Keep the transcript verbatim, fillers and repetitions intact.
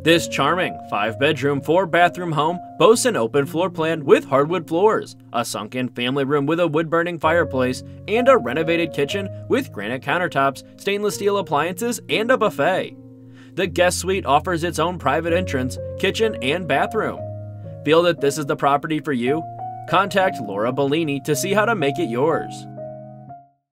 This charming five-bedroom, four-bathroom home boasts an open floor plan with hardwood floors, a sunken family room with a wood-burning fireplace, and a renovated kitchen with granite countertops, stainless steel appliances, and a buffet. The guest suite offers its own private entrance, kitchen, and bathroom. Feel that this is the property for you? Contact Laura Bellini to see how to make it yours.